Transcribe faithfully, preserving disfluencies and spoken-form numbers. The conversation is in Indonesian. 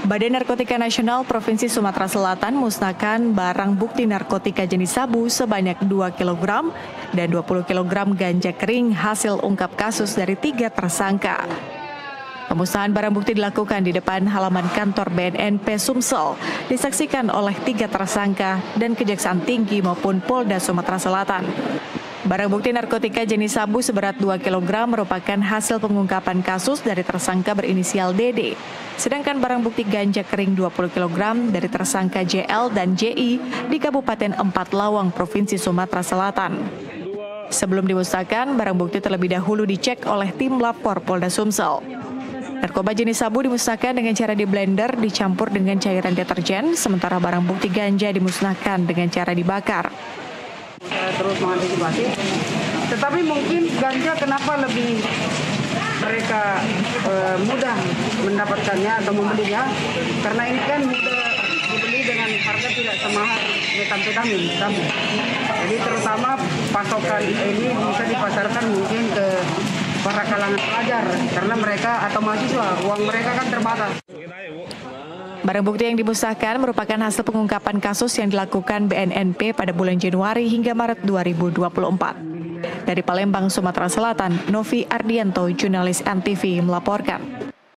Badan Narkotika Nasional Provinsi Sumatera Selatan musnahkan barang bukti narkotika jenis sabu sebanyak dua kilogram dan dua puluh kilogram ganja kering hasil ungkap kasus dari tiga tersangka. Pemusnahan barang bukti dilakukan di depan halaman kantor B N N P Sumsel, disaksikan oleh tiga tersangka dan Kejaksaan Tinggi maupun Polda Sumatera Selatan. Barang bukti narkotika jenis sabu seberat dua kilogram merupakan hasil pengungkapan kasus dari tersangka berinisial D D. Sedangkan barang bukti ganja kering dua puluh kilogram dari tersangka J L dan J I di Kabupaten Empat Lawang, Provinsi Sumatera Selatan. Sebelum dimusnahkan, barang bukti terlebih dahulu dicek oleh tim Lapor Polda Sumsel. Narkoba jenis sabu dimusnahkan dengan cara di-blender dicampur dengan cairan deterjen, sementara barang bukti ganja dimusnahkan dengan cara dibakar. Saya terus mengantisipasi, tetapi mungkin ganja kenapa lebih mereka e, mudah mendapatkannya atau membelinya, karena ini kan mudah dibeli dengan harga tidak semahal metamfetamin. Jadi terutama pasokan ini bisa dipasarkan mungkin ke para kalangan pelajar, karena mereka atau mahasiswa, uang mereka kan terbatas. Barang bukti yang dimusnahkan merupakan hasil pengungkapan kasus yang dilakukan B N N P pada bulan Januari hingga Maret dua ribu dua puluh empat. Dari Palembang, Sumatera Selatan, Novi Ardianto, jurnalis N T V melaporkan.